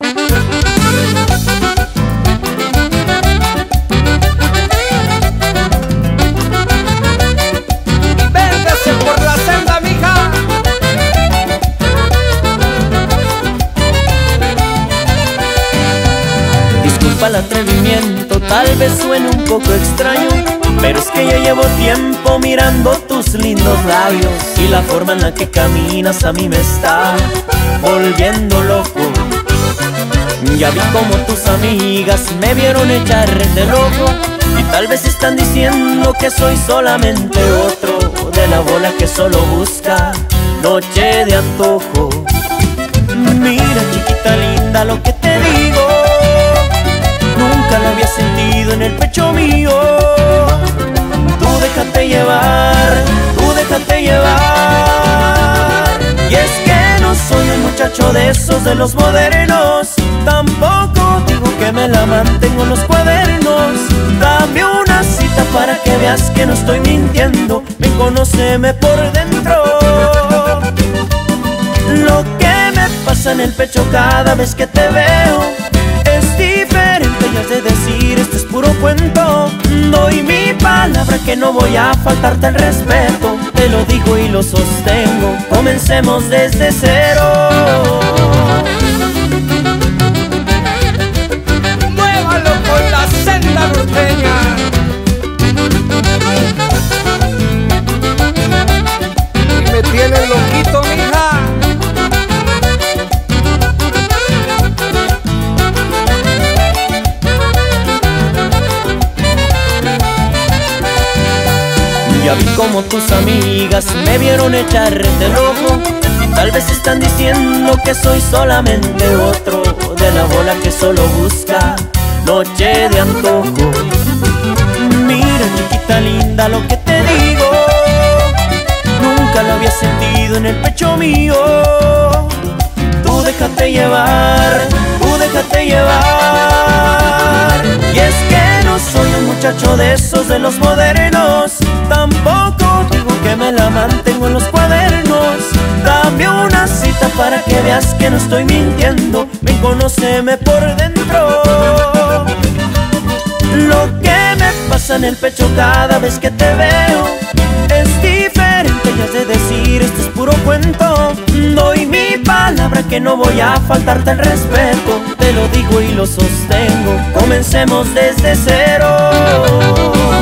Véngase por la senda, mija. Disculpa el atrevimiento, tal vez suene un poco extraño, pero es que ya llevo tiempo mirando tus lindos labios, y la forma en la que caminas a mí me está volviendo loco. Ya vi como tus amigas me vieron echar del ojo, y tal vez están diciendo que soy solamente otro de la bola que solo busca noche de antojo. Mira, chiquita linda, lo que te digo nunca lo había sentido en el pecho mío. Tú déjate llevar, tú déjate llevar. Y es que no soy un muchacho de esos de los modernos, tampoco digo que me la mantengo en los cuadernos. Dame una cita para que veas que no estoy mintiendo, ven, conóceme por dentro. Lo que me pasa en el pecho cada vez que te veo es diferente, ya has de decir, esto es puro cuento. Doy mi palabra que no voy a faltarte el respeto, te lo digo y lo sostengo, comencemos desde cero. Muévalo por la senda norteña. Y me tienes loquito, mija. Ya vi como tus amigas me vieron echar del ojo, y tal vez están diciendo que soy solamente otro de la bola que solo busca noche de antojo. Mira, chiquita linda, lo que te digo nunca lo había sentido en el pecho mío. Tú déjate llevar, tú déjate llevar. Y es que no soy un muchacho de esos de los modernos, tampoco digo que me la mantengo en los cuadernos. Dame una cita para que veas que no estoy mintiendo, ven, conóceme por dentro. Lo que me pasa en el pecho cada vez que te veo es diferente, ya has de decir, esto es puro cuento. Doy mi palabra que no voy a faltarte el respeto, te lo digo y lo sostengo, comencemos desde cero.